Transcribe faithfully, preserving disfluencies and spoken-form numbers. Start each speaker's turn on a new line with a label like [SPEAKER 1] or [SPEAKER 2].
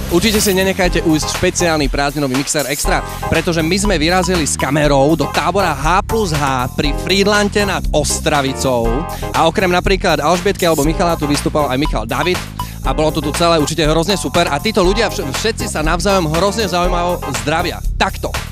[SPEAKER 1] Určite si nenechajte ujsť špeciálny prázdninový Mixer Extra, pretože my sme vyrazili s kamerou do tábora H plus H pri Frýdlante nad Ostravicou a okrem napríklad Alžbietky alebo Michala tu vystúpal aj Michal David a bolo to tu celé určite hrozne super a títo ľudia všetci sa navzájom hrozne zaujímavo zdravia. Takto.